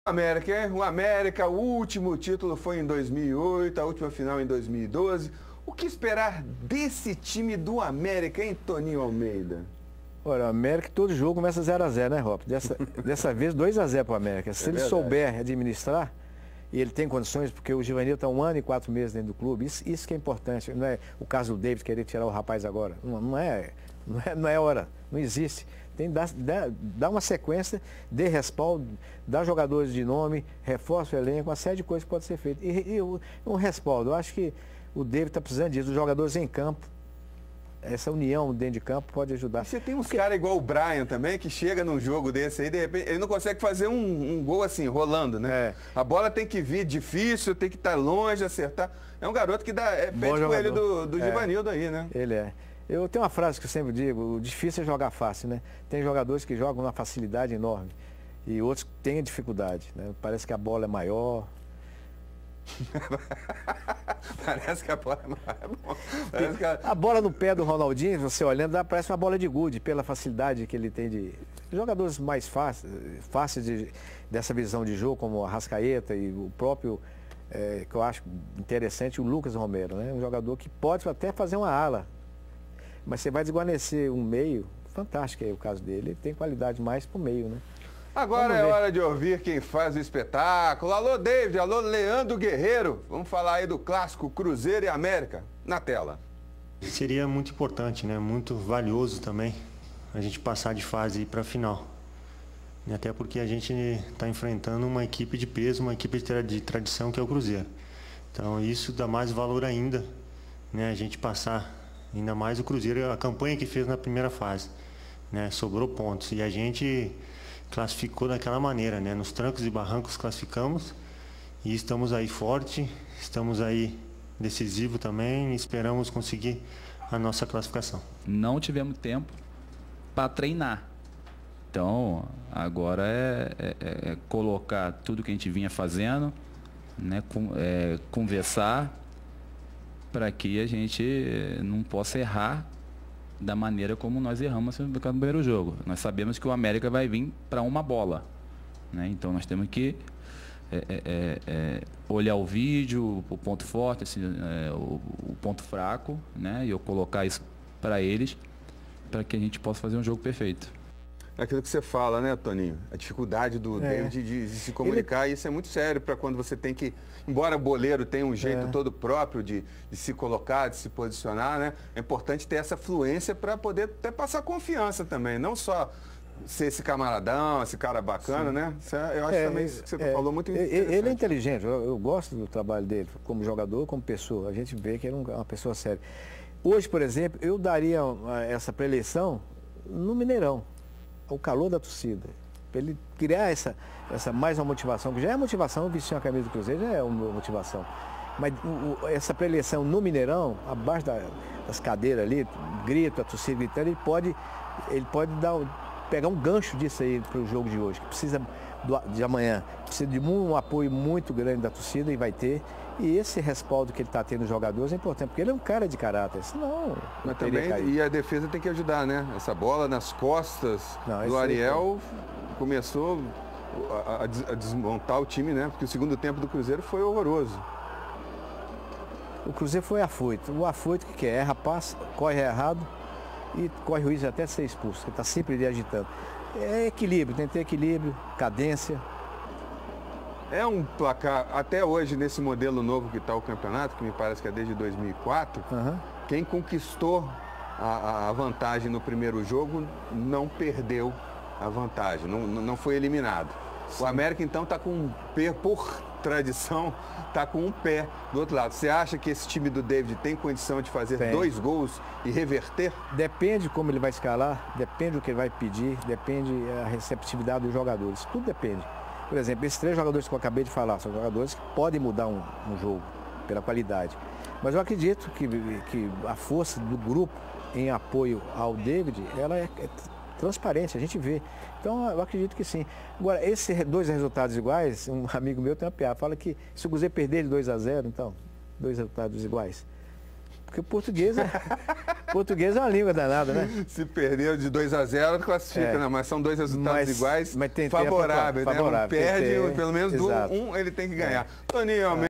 América, hein? O América, o último título foi em 2008, a última final em 2012. O que esperar desse time do América, hein, Toninho Almeida? Olha, o América todo jogo começa 0-0, né, Rob? Dessa vez 2-0 para o América. Se ele souber administrar, e ele tem condições, porque o Givanildo está 1 ano e 4 meses dentro do clube, isso que é importante. Não é o caso do David querer tirar o rapaz agora. Não é hora, não existe. Tem que dar uma sequência, dê respaldo, dar jogadores de nome, reforça o elenco, uma série de coisas que pode ser feita. E um respaldo, eu acho que o David está precisando disso, os jogadores em campo. Essa união dentro de campo pode ajudar. E você tem uns caras igual o Brian também, que chega num jogo desse aí, de repente, ele não consegue fazer um gol assim, rolando, né? É. A bola tem que vir difícil, tem que estar longe, acertar. É um garoto que pede com ele do Givanildo aí, né? Ele é. Eu tenho uma frase que eu sempre digo, o difícil é jogar fácil, né? Tem jogadores que jogam uma facilidade enorme e outros que têm dificuldade, né? Parece que a bola é maior. Parece que a bola é maior. A bola no pé do Ronaldinho, você olhando, parece uma bola de gude, pela facilidade que ele tem de... Jogadores mais fáceis dessa visão de jogo, como o Arrascaeta e o próprio, que eu acho interessante, o Lucas Romero, né? Um jogador que pode até fazer uma ala. Mas você vai desguarnecer um meio, fantástico é o caso dele, ele tem qualidade mais para o meio, né? Agora é hora de ouvir quem faz o espetáculo. Alô, David, alô, Leandro Guerreiro. Vamos falar aí do clássico Cruzeiro e América, na tela. Seria muito importante, né? Muito valioso também a gente passar de fase para a final. E até porque a gente está enfrentando uma equipe de peso, uma equipe de tradição que é o Cruzeiro. Então isso dá mais valor ainda, né? A gente passar ainda mais o Cruzeiro, a campanha que fez na primeira fase, né? Sobrou pontos e a gente classificou daquela maneira, né? Nos trancos e barrancos classificamos e estamos aí forte, estamos aí decisivo também e esperamos conseguir a nossa classificação. Não tivemos tempo para treinar. Então, agora é colocar tudo que a gente vinha fazendo, né? Conversar para que a gente não possa errar da maneira como nós erramos no primeiro jogo. Nós sabemos que o América vai vir para uma bola, né? Então nós temos que olhar o vídeo, o ponto forte, assim, o ponto fraco, né? E eu colocar isso para eles, para que a gente possa fazer um jogo perfeito. É aquilo que você fala, né, Toninho? A dificuldade do David de se comunicar, isso é muito sério para quando você tem que... Embora o boleiro tenha um jeito todo próprio de se colocar, de se posicionar, né? É importante ter essa fluência para poder até passar confiança também, não só ser esse camaradão, esse cara bacana, né? Eu acho também que você falou muito interessante. Ele é inteligente, eu gosto do trabalho dele, como jogador, como pessoa. A gente vê que ele é uma pessoa séria. Hoje, por exemplo, eu daria essa pré-eleição no Mineirão. O calor da torcida, para ele criar essa mais uma motivação, que já é motivação, vestir uma camisa do Cruzeiro já é uma motivação. Mas essa pré-eleição no Mineirão, abaixo das cadeiras ali, grito, a torcida gritando, ele pode pegar um gancho disso aí para o jogo de hoje, que precisa de amanhã, precisa de um apoio muito grande da torcida e vai ter. E esse respaldo que ele está tendo nos jogadores é importante, porque ele é um cara de caráter, senão... Mas também, e a defesa tem que ajudar, né? Essa bola nas costas do Ariel começou a desmontar o time, né? Porque o segundo tempo do Cruzeiro foi horroroso. O Cruzeiro foi afoito. O afoito que quer? Erra, passa, corre errado e corre o risco até ser expulso, que está sempre ali agitando. É equilíbrio, tem que ter equilíbrio, cadência. É um placar, até hoje, nesse modelo novo que está o campeonato, que me parece que é desde 2004, quem conquistou a vantagem no primeiro jogo não perdeu a vantagem, não foi eliminado. Sim. O América, então, está com um pé, por tradição, está com um pé do outro lado. Você acha que esse time do David tem condição de fazer 2 gols e reverter? Depende como ele vai escalar, depende do que ele vai pedir, depende a receptividade dos jogadores, tudo depende. Por exemplo, esses 3 jogadores que eu acabei de falar são jogadores que podem mudar um jogo pela qualidade. Mas eu acredito que a força do grupo em apoio ao David, ela é transparente, a gente vê. Então, eu acredito que sim. Agora, esses 2 resultados iguais, um amigo meu tem uma piada, fala que se o Cruzeiro perder de 2-0, então, 2 resultados iguais. Porque o português é uma língua danada, né? Se perdeu de 2-0, classifica, né? Mas são 2 resultados iguais, mas tem favoráveis, né? Um perde, pelo menos Exato. ele tem que ganhar. Toninho,